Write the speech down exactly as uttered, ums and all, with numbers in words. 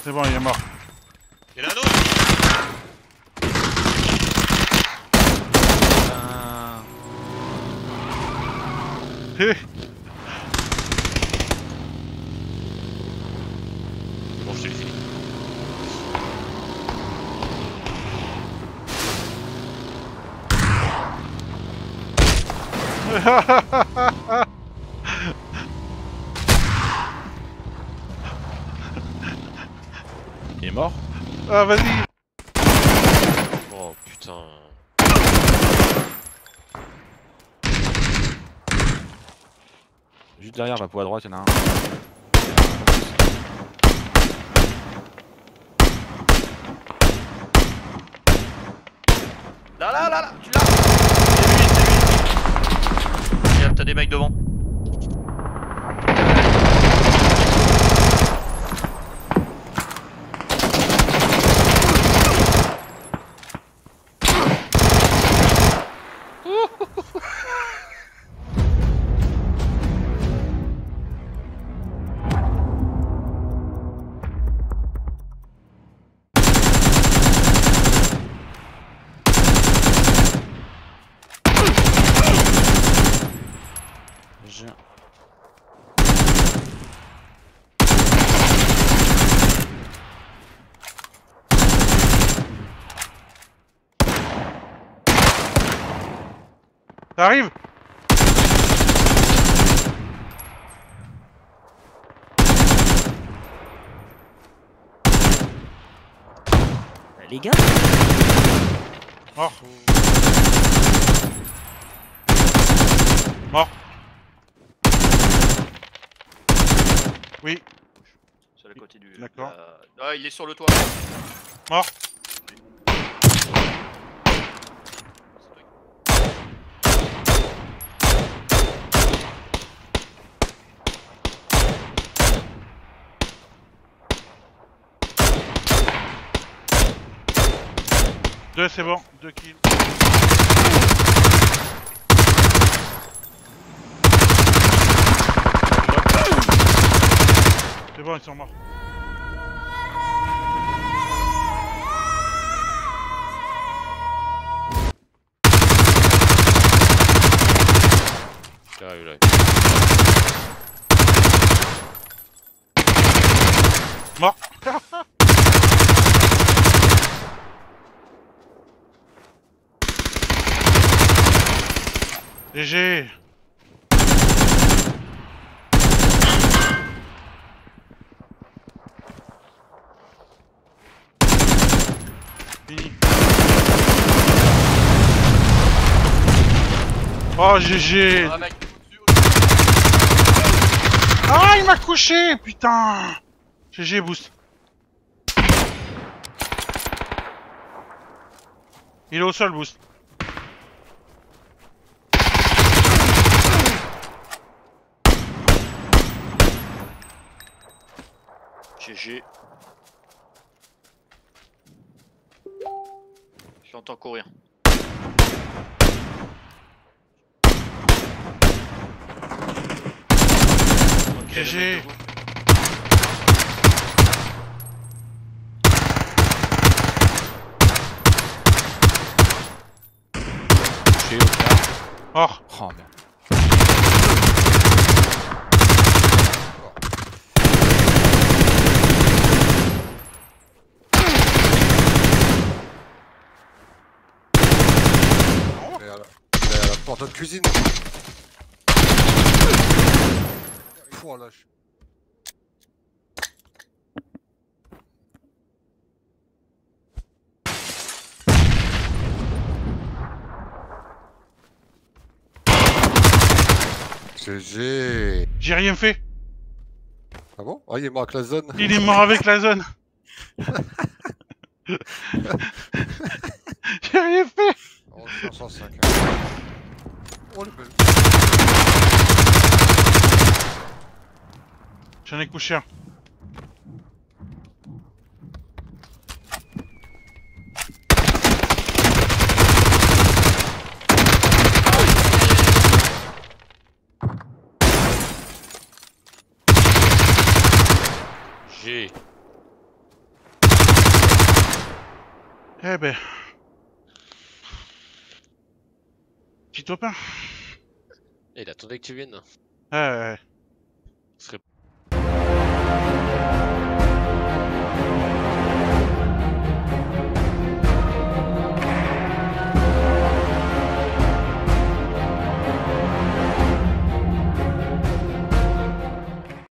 C'est bon, il est mort. Il y en a un autre. Hé. Bon, je te l'ai fini. Il est mort? Ah, vas-y. Oh putain. Juste derrière, ma peau à droite, il y en a un. Là, là, là, là, tu l'as. C'est lui, c'est lui. Regarde, t'as des mecs devant. J'ai... T'arrives? Les gars, Mort. Mort. Oui. C'est à côté du. D'accord. Euh... Ah, il est sur le toit. Mort. Deux, c'est bon. Deux kills. C'est bon, ils sont morts. J'arrive là. Mort. G G. Fini. Oh G G. Ah, mec. Ah, il m'a couché, putain. G G boost. Il est au sol boost. G G. Je l'entends courir. Ok, G G. le mec debout. J'ai au cas. Mort. Oh merde. Il est à la, il est à la porte de cuisine. Oh lâche. G G. J'ai rien fait. Ah bon? Ah, il est mort avec la zone. Il est mort avec la zone. J'ai rien fait. Oh, cinq cent cinq. Oh, le bel. J'en ai couché un. G. Eh ben... Petit top un. Et il attendait que tu viennes. Ouais, ouais, ouais.